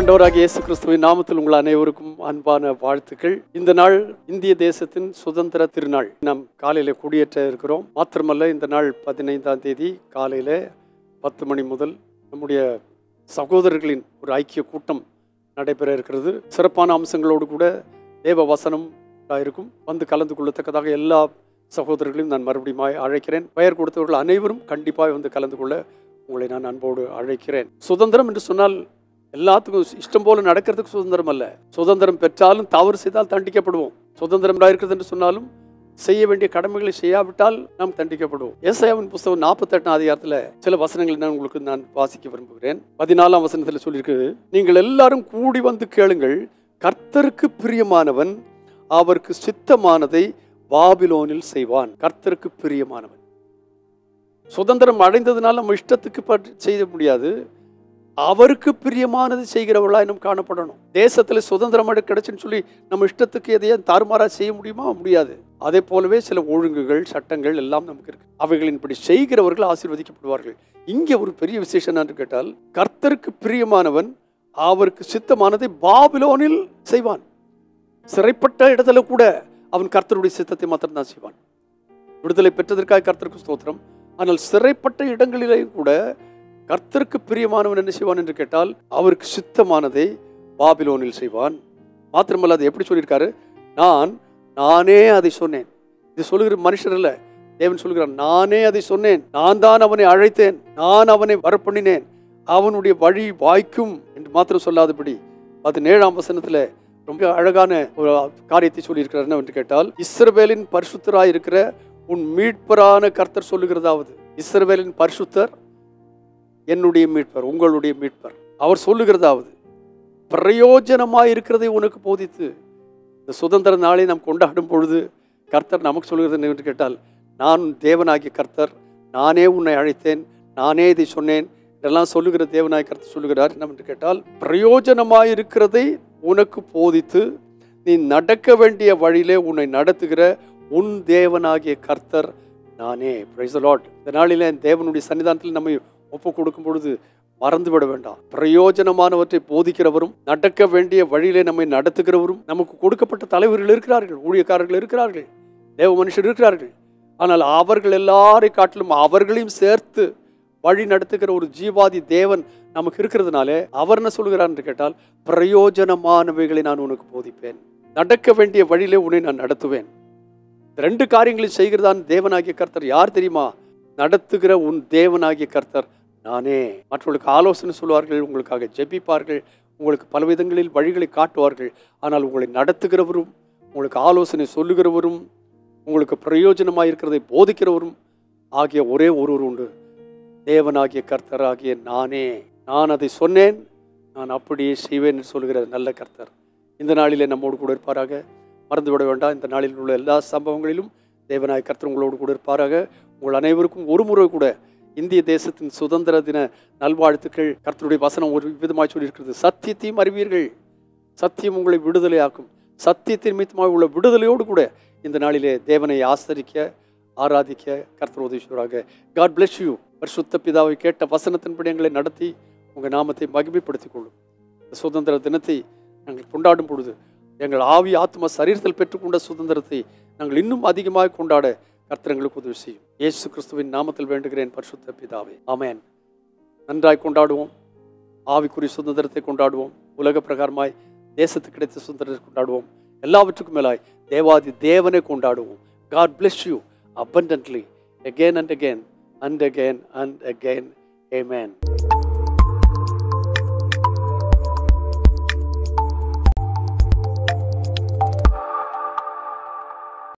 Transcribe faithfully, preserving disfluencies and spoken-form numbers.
ஆண்டவராகிய இயேசு கிறிஸ்துவின் நாமத்தில் உங்கள் அனைவருக்கும் அன்பான வாழ்த்துக்கள். இந்த நாள் இந்திய தேசத்தின் சுதந்திர திருநாள். நாம் காலையில கொடியேற்ற இருக்கிறோம். மாத்திரமல்ல, இந்த நாள் பதினைந்தாம் தேதி காலையில பத்து மணி முதல் நம்முடைய சகோதரர்களின் ஒரு ஐக்கிய கூட்டம் நடைபெற இருக்கிறது. சிறப்பான அம்சங்களோடு கூட தேவ வசனம் இருக்கும். வந்து கலந்து கொள்ளத்தக்கதாக எல்லா சகோதரர்களையும் நான் மறுபடியும் அழைக்கிறேன். பெயர் கொடுத்தவர்கள் அனைவரும் கண்டிப்பாக வந்து கலந்து கொள்ள உங்களை நான் அன்போடு அழைக்கிறேன். சுதந்திரம் என்று சொன்னால் எல்லாத்துக்கும் இஷ்டம் போல நடக்கிறதுக்கு சுதந்திரம் அல்ல. சுதந்திரம் பெற்றாலும் தவறு செய்தால் தண்டிக்கப்படுவோம். சுதந்திரம் இருக்கிறது என்று சொன்னாலும் செய்ய வேண்டிய கடமைகளை செய்யாவிட்டால் நாம் தண்டிக்கப்படுவோம். ஏசாயாவின் புத்தகம் நாற்பத்தி எட்டாம் அதிகாரத்தில் சில வசனங்களை நான் உங்களுக்கு நான் வாசிக்க விரும்புகிறேன். பதினாலாம் வசனத்தில் சொல்லியிருக்கு, நீங்கள் எல்லாரும் கூடி வந்து கேளுங்கள், கர்த்தருக்கு பிரியமானவன் அவருக்கு சித்தமானதை பாபிலோனில் செய்வான். கர்த்தருக்கு பிரியமானவன். சுதந்திரம் அடைந்ததுனால நம்ம இஷ்டத்துக்கு செய்ய முடியாது. அவருக்கு பிரியமானது செய்கிறவர்களா இன்னும் காணப்படணும். தேசத்துல சுதந்திரம் கிடைச்சுன்னு சொல்லி நம்ம இஷ்டத்துக்கு எதையும் தாறுமாறா செய்ய முடியுமா? முடியாது. அதே போலவே சில ஒழுங்குகள் சட்டங்கள் எல்லாம் நமக்கு இருக்கு. அவைகளின்படி செய்கிறவர்கள் ஆசீர்வதிக்கப்படுவார்கள். இங்கே ஒரு பெரிய விசேஷம் என்று கேட்டால், கர்த்தருக்கு பிரியமானவன் அவருக்கு சித்தமானதை பாபிலோனில் செய்வான். சிறைப்பட்ட இடத்துல கூட அவன் கர்த்தருடைய சித்தத்தை மாத்திரம் தான் செய்வான். விடுதலை பெற்றதற்காக கர்த்தருக்கு ஸ்தோத்திரம். ஆனால் சிறைப்பட்ட இடங்களிலேயும் கூட கர்த்தருக்கு பிரியமானவன் என்ன செய்வான் என்று கேட்டால், அவருக்கு சித்தமானதை பாபிலோனில் செய்வான். மாத்திரமல்ல, அது எப்படி சொல்லியிருக்காரு, நான் நானே அதை சொன்னேன். இது சொல்லுகிற மனுஷர் அல்ல, தேவன் சொல்லுகிறான், நானே அதை சொன்னேன், நான் தான் அவனை அழைத்தேன், நான் அவனை வரப்பண்ணினேன், அவனுடைய வழி வாய்க்கும் என்று மாத்திரம் சொல்லாதபடி பதினேழாம் வசனத்துல ரொம்ப அழகான ஒரு காரியத்தை சொல்லியிருக்கிறார். என்னவென்று கேட்டால், இஸ்ரவேலின் பரிசுத்தராய் இருக்கிற உன் மீட்பரான கர்த்தர் சொல்லுகிறதாவது, இஸ்ரவேலின் பரிசுத்தர் என்னுடைய மீட்பர், உங்களுடைய மீட்பர். அவர் சொல்லுகிறதாவது, பிரயோஜனமாய் இருக்கிறதை உனக்கு போதித்து. இந்த சுதந்திர நாளை நாம் கொண்டாடும் பொழுது கர்த்தர் நமக்கு சொல்லுகிறது என்று கேட்டால், நான் தேவனாகிய கர்த்தர், நானே உன்னை அழைத்தேன், நானே இதை சொன்னேன் இதெல்லாம் சொல்லுகிற தேவனாகிய கர்த்தர் சொல்லுகிறார். என்னவென்று கேட்டால், பிரயோஜனமாய் இருக்கிறதை உனக்கு போதித்து நீ நடக்க வேண்டிய வழியிலே உன்னை நடத்துகிற உன் தேவனாகிய கர்த்தர் நானே. Praise the lord. இந்த நாளிலே தேவனுடைய சன்னிதானத்தில் நம்மை ஒப்பு கொடுக்கும் பொழுது மறந்துவிட வேண்டாம். பிரயோஜனமானவற்றை போதிக்கிறவரும் நடக்க வேண்டிய வழியிலே நம்மை நடத்துகிறவரும் நமக்கு கொடுக்கப்பட்ட தலைவர்கள் இருக்கிறார்கள், ஊழியக்காரர்கள் இருக்கிறார்கள், தேவ மனுஷர் இருக்கிறார்கள். ஆனால் அவர்கள் எல்லாரை காட்டிலும் அவர்களையும் சேர்த்து வழி நடத்துகிற ஒரு ஜீவாதி தேவன் நமக்கு இருக்கிறதுனாலே அவர் என்ன சொல்கிறார் என்று கேட்டால், பிரயோஜனமானவைகளை நான் உனக்கு போதிப்பேன், நடக்க வேண்டிய வழியிலே உன்னை நான் நடத்துவேன். ரெண்டு காரியங்களை செய்கிறதான் தேவனாகிய கர்த்தர். யார் தெரியுமா? நடத்துகிற உன் தேவனாகிய கர்த்தர் நானே. மற்றவர்களுக்கு ஆலோசனை சொல்வார்கள், உங்களுக்காக ஜெபிப்பார்கள், உங்களுக்கு பல விதங்களில் வழிகளை காட்டுவார்கள். ஆனால் உங்களை நடத்துகிறவரும், உங்களுக்கு ஆலோசனை சொல்லுகிறவரும், உங்களுக்கு பிரயோஜனமாக இருக்கிறதை போதிக்கிறவரும் ஆகிய ஒரே ஒருவர் உண்டு, தேவனாகிய கர்த்தர் ஆகிய நானே. நான் அதை சொன்னேன், நான் அப்படியே செய்வேன் என்று சொல்லுகிற நல்ல கர்த்தர் இந்த நாளிலே நம்மோடு கூட இருப்பாராக. மறந்துவிட வேண்டாம். இந்த நாளில் உள்ள எல்லா சம்பவங்களிலும் தேவனாகிய கர்த்தர் உங்களோடு கூட இருப்பாராக. உங்கள் அனைவருக்கும் ஒரு முறை கூட இந்திய தேசத்தின் சுதந்திர தின நல்வாழ்த்துக்கள். கர்த்தருடைய வசனம் ஒரு விதமாக சொல்லியிருக்கிறது, சத்தியத்தையும் அறிவீர்கள், சத்தியம் உங்களை விடுதலை ஆக்கும். சத்தியத்தின் நிமித்தமாக உள்ள விடுதலையோடு கூட இந்த நாளிலே தேவனை ஆசரிக்க ஆராதிக்க கர்த்தர் உதவியாக. God bless you. பரிசுத்த பிதாவை கேட்ட வசனத்தின்படி எங்களை நடத்தி உங்கள் நாமத்தை மகிமைப்படுத்திக் கொள்ளும். சுதந்திர தினத்தை நாங்கள் கொண்டாடும் பொழுது எங்கள் ஆவி ஆத்ம சரீரத்தில் பெற்றுக்கொண்ட சுதந்திரத்தை நாங்கள் இன்னும் அதிகமாக கொண்டாட கர்த்தர் எங்களுக்கு உதவி செய்யும். இயேசு கிறிஸ்துவின் நாமத்தில் வேண்டுகிறேன் பரிசுத்த பிதாவே, ஆமென். நன்றாய் கொண்டாடுவோம். ஆவிக்குரிய சுதந்திரத்தை கொண்டாடுவோம். உலக பிரகாரமாய் தேசத்துக்கு கிடைத்த சுதந்திரத்தை கொண்டாடுவோம். எல்லாவற்றுக்கும் மேலாய் தேவாதி தேவனை கொண்டாடுவோம். God bless you abundantly again and again and again and again. Amen.